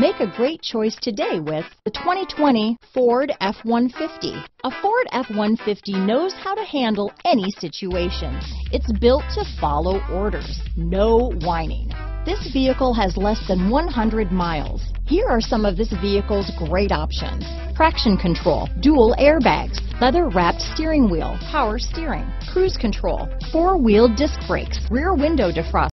Make a great choice today with the 2020 Ford F-150. A Ford F-150 knows how to handle any situation. It's built to follow orders, no whining. This vehicle has less than 100 miles. Here are some of this vehicle's great options: traction control, dual airbags, leather-wrapped steering wheel, power steering, cruise control, four-wheel disc brakes, rear window defroster,